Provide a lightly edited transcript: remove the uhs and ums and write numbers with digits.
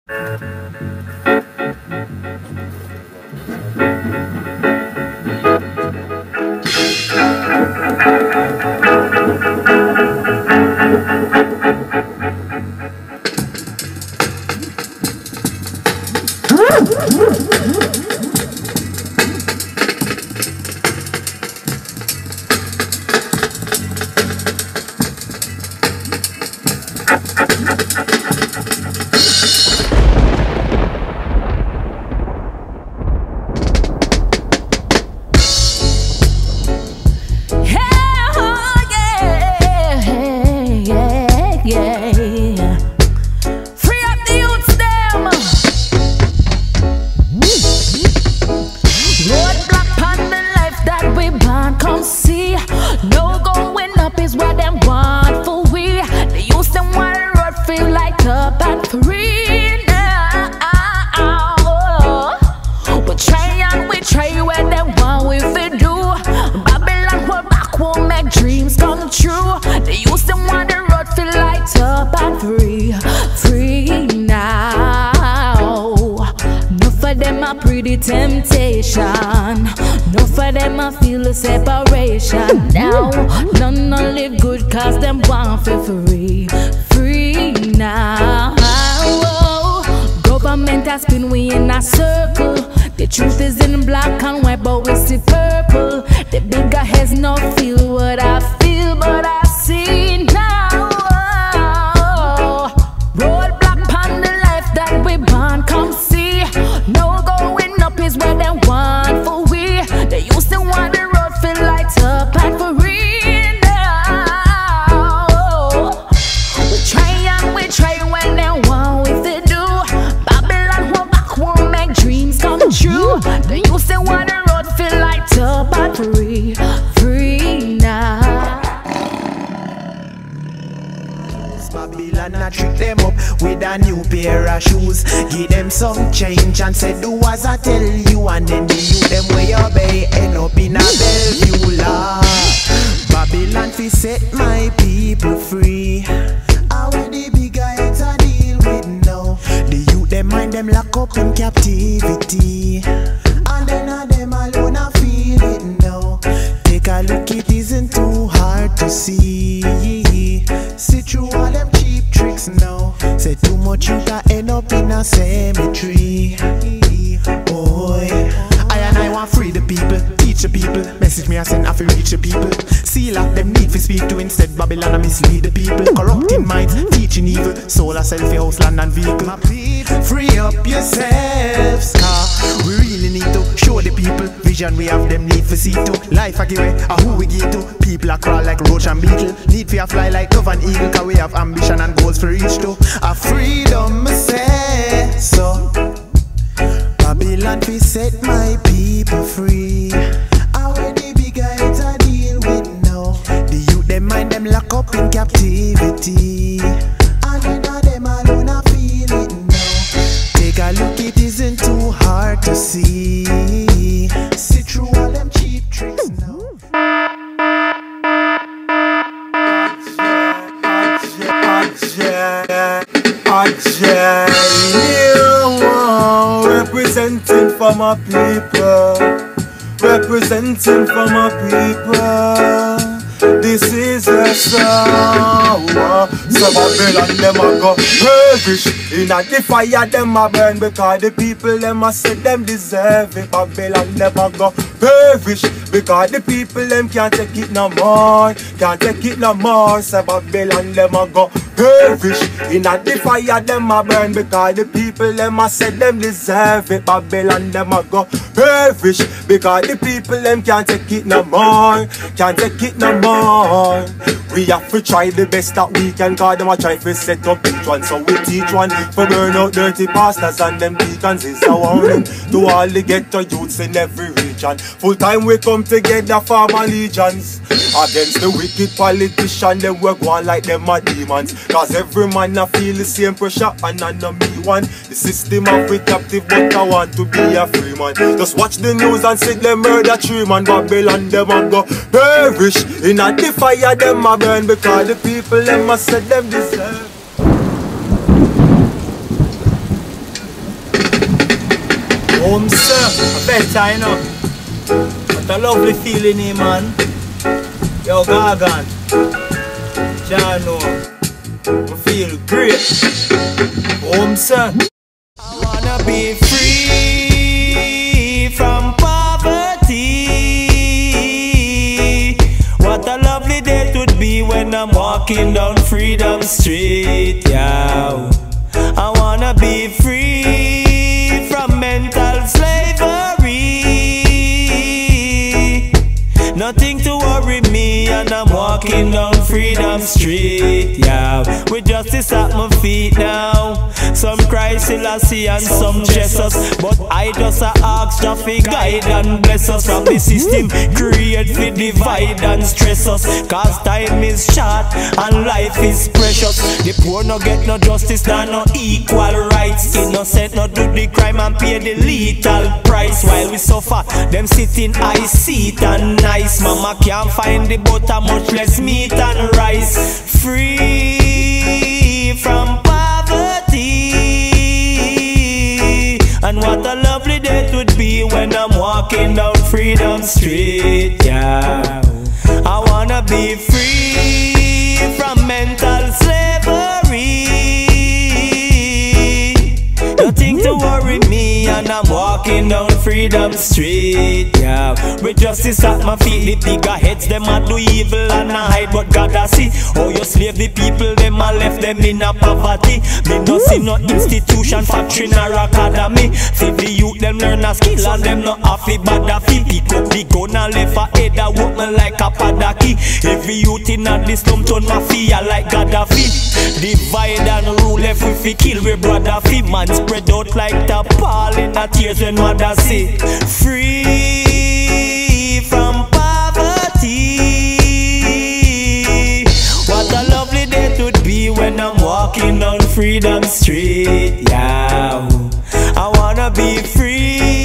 Temptation, no for them I feel the separation. Now, none no live good cause them want for free. Free now. Government has been we in a circle. The truth is in black and white but we see purple. The bigger heads no feel what I feel but I see now. Roadblock on the life that we born, come see. No going up is where they want for we. They used to want the road feel light up and free now. We try when they want we to do. Babylon hold back won't make dreams come true. They used to want the road feel light up and free. Free now. Babylon I trick them up with a new pair of shoes. Give them some change and say do as I tell you. And then the youth them way obey end up in a Bellevue law. Babylon fi set my people free. How the bigger heads I deal with now. The youth them mind them lock up in captivity. And then them alone I feel it now. Take a look, it isn't too hard to see. See through all them cheap tricks now. Say too much you can end up in a cemetery. Boy, I want free the people, teach the people. Message me I send I fi reach the people. Seal up them need to speak to instead Babylon I mislead the people. Corrupting minds, teaching evil. Soul a selfie, house, land and vehicle. My people, free up yourselves, car. We really need to show the people vision we have them need for see to. Life I give away, who we give to. People a crawl like roach and beetle. Need for fly like dove and eagle. Cause we have ambition and goals for reach to. A freedom I say so. Babylon fi set my people free. How the bigger heads I deal with now. The youth them mind them lock up in captivity. And then them alone I feel it now. Take a look, it isn't too hard to see. See through all them cheap tricks now. Representing for my people, representing for my people. This is a song. So Babylon them a go perish. In a the fire them a burn because the people them a say them deserve it. Babylon never go perish because the people them can't take it no more. Can't take it no more. So Babylon them a go perish. In a the fire them a burn because the people them a say them deserve it. Babylon them a go perish because the people them can't take it no more. Can't take it no more. We have to try the best that we can, cause them a try to set up each one. So we teach one for burn out dirty pastors and them deacons is a warning to all the ghetto youths in every region. Full time we come together form allegiance against the wicked politician. Them work one like them a demons. Cause every man a feel the same pressure and I know me one. The system of we captive but I want to be a free man. Just watch the news and see them murder 3 man. Babylon them a go perish. In a the fire them a burn because the people them a say them deserve. Home sir, I bet I know. What a lovely feeling, eh, man. Yo, Gargan, John, I feel great. Home sir. I wanna be free from poverty. What a lovely day it would be when I'm walking down Freedom Street, yeah. I wanna be free from mental slavery. Nothing to worry me, and I'm walking down Freedom Street, yeah. With justice at my feet now. Some cry Selassie and some Jesus, but I just ask Jah fi guide and bless us from the system create fi divide and stress us. Cause time is short and life is precious. The poor no get no justice, no equal rights. Innocent no do the crime and pay the lethal price. While we suffer, them sitting high seat and nice. Mama can't find the butter, much less meat and rice. Free from poverty. And what a lovely day it would be when I'm walking down Freedom Street, yeah. I wanna be free from mental slavery. Nothing to worry me, and I'm walking down Freedom Street, yeah. With justice at my feet, the bigger heads them a do evil and a hide, but God a see. Oh, you slave the people, them a left them in a poverty. Me no see no institution, factory nor academy. See the youth them learn a skill and them no have a bad fee. Pick up the gun and left a head a walk me like a padaki. Every youth in a this slum turn mafia like Gaddafi. Divide and rule if we kill we brother fee. Man spread out like the pall in the tears when mother say. Free from poverty. What a lovely day it would be when I'm walking down Freedom Street, yeah. I wanna be free